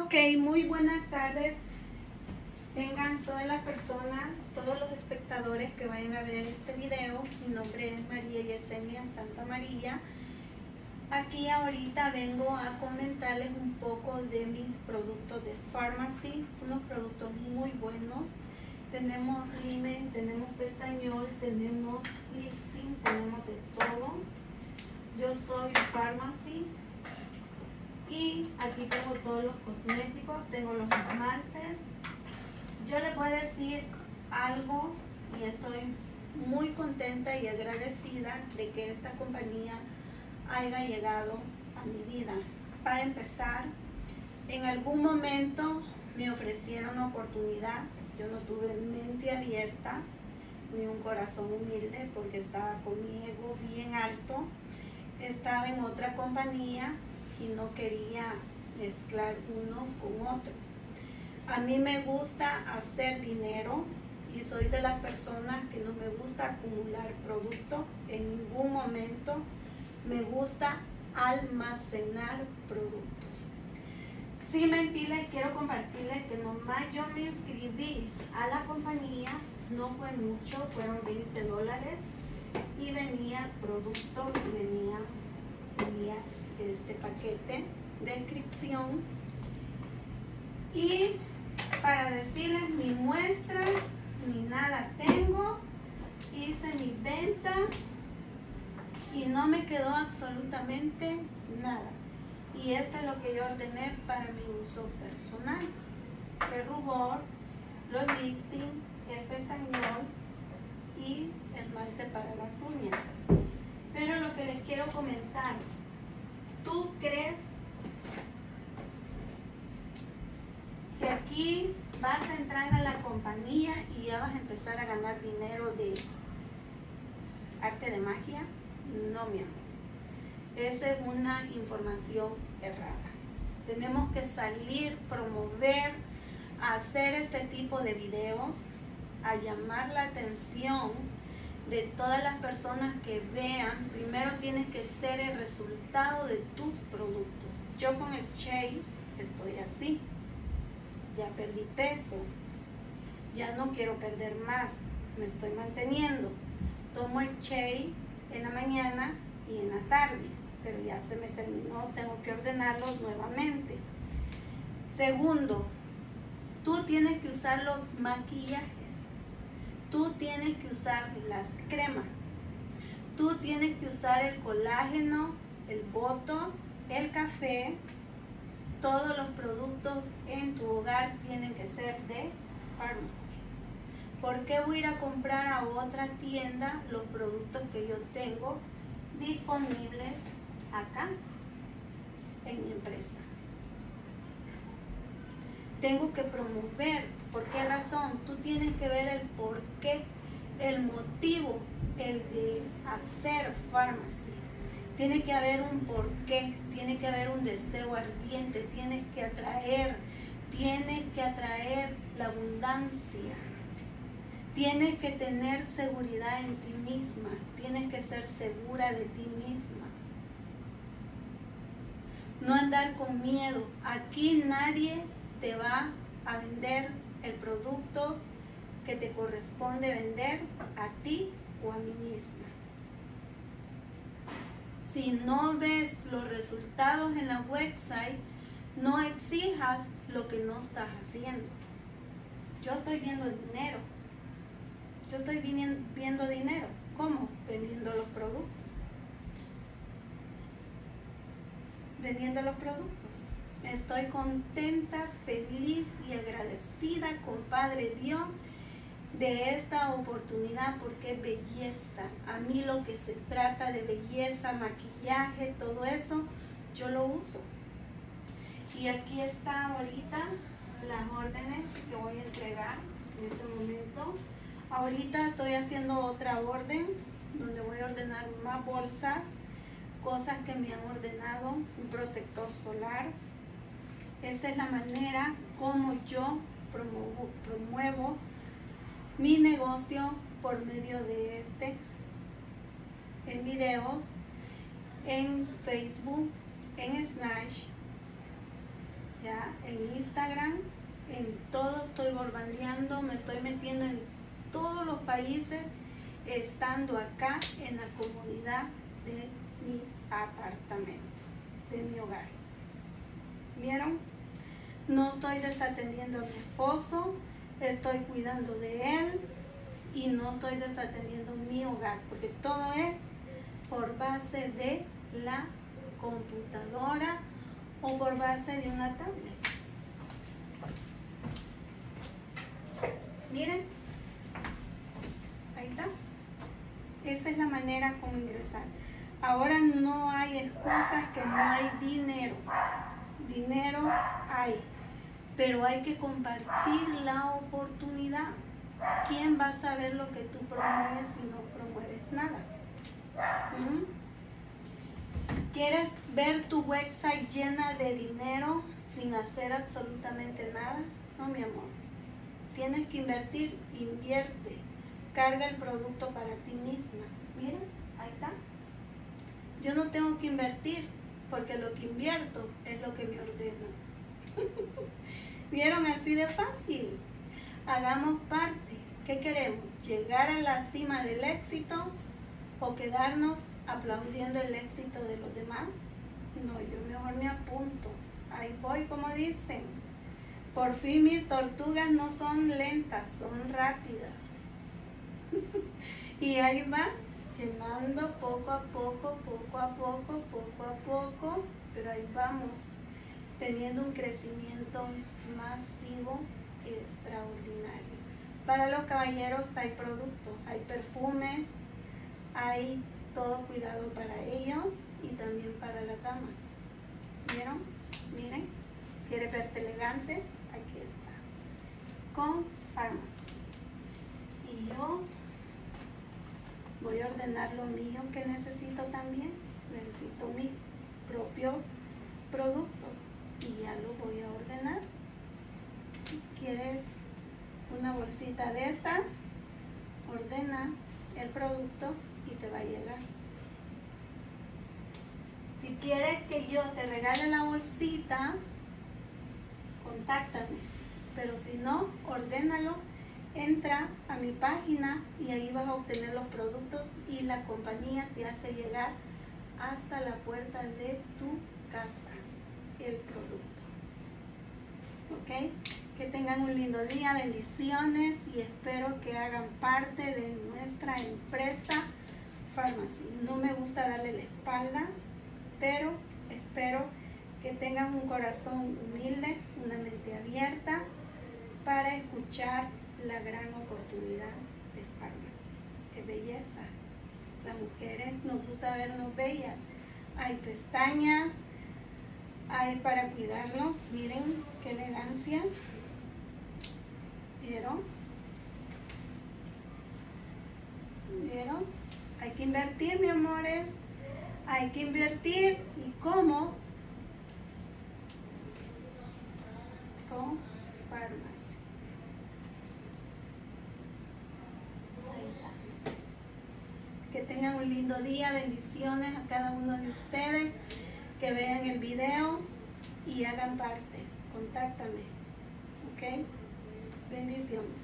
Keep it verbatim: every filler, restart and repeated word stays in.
Ok, muy buenas tardes. Tengan todas las personas, todos los espectadores que vayan a ver este video. Mi nombre es María Yesenia Santa María. Aquí ahorita vengo a comentarles un poco de mis productos de Pharmacy, unos productos muy buenos. Tenemos rímel, tenemos pestañol, tenemos lifting, tenemos de todo. Yo soy Pharmacy y aquí tengo todos los cosméticos, tengo los esmaltes. Yo les voy a decir algo y estoy muy contenta y agradecida de que esta compañía haya llegado a mi vida. Para empezar, en algún momento me ofrecieron una oportunidad. Yo no tuve mente abierta ni un corazón humilde porque estaba con mi ego bien alto. Estaba en otra compañía y no quería mezclar uno con otro. A mí me gusta hacer dinero y soy de las personas que no me gusta acumular producto en ningún momento. Me gusta almacenar producto. Sin mentirles, quiero compartirles que nomás yo me inscribí a la compañía, no fue mucho, fueron veinte dólares y venía producto y venía, venía este paquete de inscripción. Y para decirles ni muestras ni nada tengo, hice mis ventas y no me quedó absolutamente nada. Y esto es lo que yo ordené para mi uso personal: el rubor, los lifting, el pestañol y esmalte para las uñas. Pero lo que les quiero comentar, ¿tú crees que aquí vas a entrar a la compañía y ya vas a empezar a ganar dinero de arte de magia? No, mi amor. Esa es una información errada. Tenemos que salir, promover, hacer este tipo de videos, a llamar la atención de todas las personas que vean. Primero tienes que ser el resultado de tus productos. Yo con el Shea estoy así. Ya perdí peso, ya no quiero perder más, me estoy manteniendo. Tomo el Shea en la mañana y en la tarde, pero ya se me terminó, tengo que ordenarlos nuevamente. Segundo, tú tienes que usar los maquillajes, tú tienes que usar las cremas, tú tienes que usar el colágeno, el botox, el café. Todos los productos en tu hogar tienen que ser de Pharmacy. ¿Por qué voy a ir a comprar a otra tienda los productos que yo tengo disponibles acá en mi empresa? Tengo que promover. ¿Por qué razón? Tú tienes que ver el por qué, el motivo, el de hacer Pharmacy. Tiene que haber un porqué, tiene que haber un deseo ardiente, tienes que atraer, tienes que atraer la abundancia, tienes que tener seguridad en ti misma, tienes que ser segura de ti misma. No andar con miedo. Aquí nadie te va a vender el producto que te corresponde vender a ti o a mí misma. Si no ves los resultados en la website, no exijas lo que no estás haciendo. Yo estoy viendo dinero. Yo estoy viendo dinero. ¿Cómo? Vendiendo los productos. Vendiendo los productos. Estoy contenta, feliz y agradecida con Padre Dios de esta oportunidad, porque es belleza. A mí lo que se trata de belleza, maquillaje, todo eso, yo lo uso. Y aquí está ahorita las órdenes que voy a entregar en este momento. Ahorita estoy haciendo otra orden donde voy a ordenar más bolsas, cosas que me han ordenado, un protector solar. Esta es la manera como yo promuevo, promuevo mi negocio por medio de este, en videos, en Facebook, en Snatch, ya en Instagram, en todo estoy bombardeando, me estoy metiendo en todos los países, estando acá en la comodidad de mi apartamento, de mi hogar. ¿Vieron? No estoy desatendiendo a mi esposo, estoy cuidando de él y no estoy desatendiendo mi hogar, porque todo es por base de la computadora o por base de una tablet. Miren, ahí está. Esa es la manera como ingresar. Ahora no hay excusas que no hay dinero. Dinero hay, pero hay que compartir la oportunidad. ¿Quién va a saber lo que tú promueves si no promueves nada? ¿Mm? ¿Quieres ver tu website llena de dinero sin hacer absolutamente nada? No, mi amor. Tienes que invertir, invierte. Carga el producto para ti misma. Miren, ahí está. Yo no tengo que invertir, porque lo que invierto es lo que me ordena. ¿Vieron? Así de fácil. Hagamos parte. ¿Qué queremos? ¿Llegar a la cima del éxito o quedarnos aplaudiendo el éxito de los demás? No, yo mejor me apunto. Ahí voy, como dicen. Por fin mis tortugas no son lentas, son rápidas. Y ahí va, llenando poco a poco, poco a poco, poco a poco, pero ahí vamos, teniendo un crecimiento masivo extraordinario. Para los caballeros hay productos, hay perfumes, hay todo cuidado para ellos y también para las damas. ¿Vieron? Miren, ¿quiere verte elegante? Aquí está, con Pharmacy. Y yo voy a ordenar lo mío que necesito también. Necesito mis propios productos y ya lo voy a ordenar. ¿Quieres una bolsita de estas? Ordena el producto y te va a llegar. Si quieres que yo te regale la bolsita, contáctame. Pero si no, ordénalo. Entra a mi página y ahí vas a obtener los productos y la compañía te hace llegar hasta la puerta de tu casa el producto. ¿Ok? Que tengan un lindo día, bendiciones y espero que hagan parte de nuestra empresa Pharmacy. No me gusta darle la espalda, pero espero que tengan un corazón humilde, una mente abierta para escuchar la gran oportunidad de Pharmacy. Es belleza. Las mujeres nos gusta vernos bellas. Hay pestañas, hay para cuidarlo. Miren qué elegancia. ¿Vieron? ¿Vieron? Hay que invertir, mi amores. Hay que invertir. ¿Y cómo? Con Pharmacy. Que tengan un lindo día, bendiciones a cada uno de ustedes, que vean el video y hagan parte. Contáctame, ¿ok? Bendiciones.